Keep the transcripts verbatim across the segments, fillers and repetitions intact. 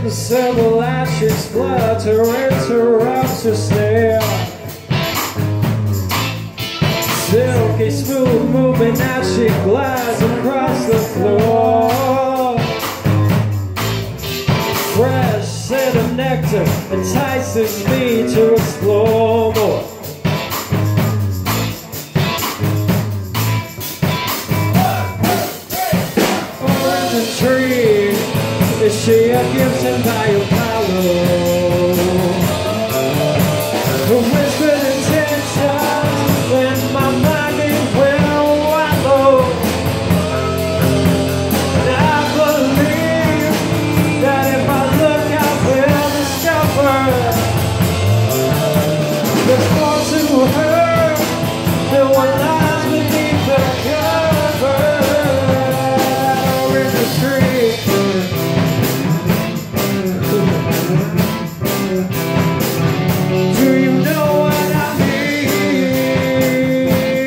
Several ashes flutter, interrupts her stare. Silky smooth moving as she glides across the floor. Fresh scent of nectar entices me to explore more. Orange intrigue, is she a gift by Apollo? The whispered intentions in my mind it will wallow. And I believe that if I look I will discover there's more to her than what lies beneath the cover. Orange intrigue. Do you know what I mean?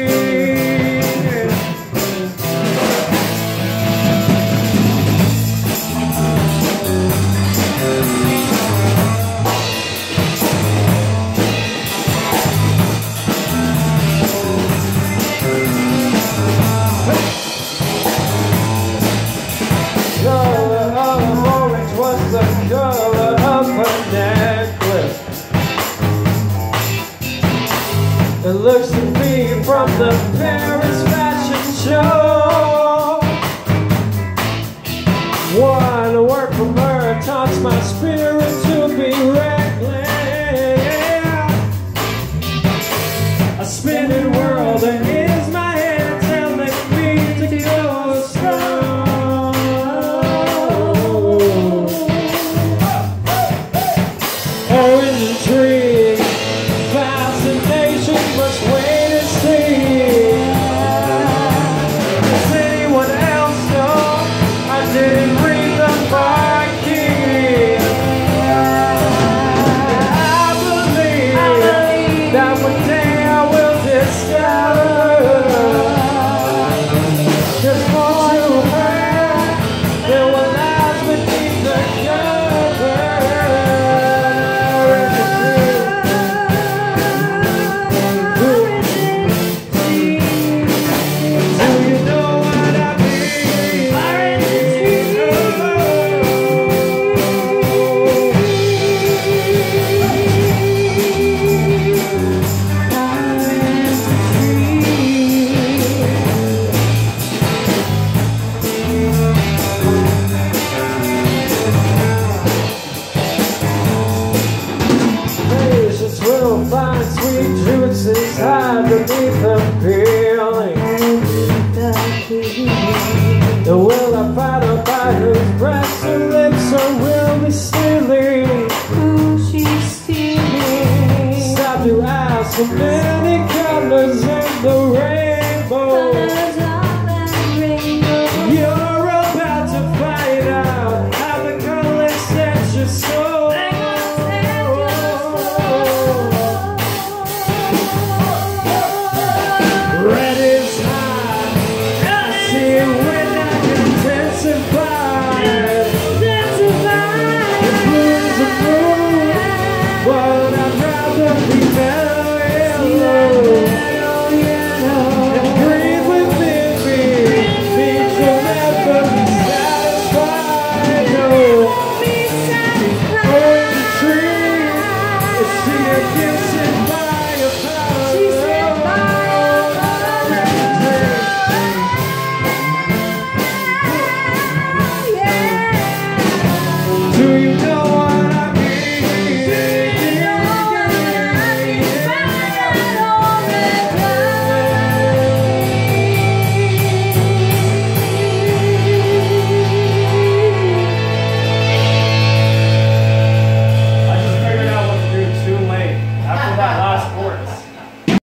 Color of orange was the color of her necklace. It looks to me from the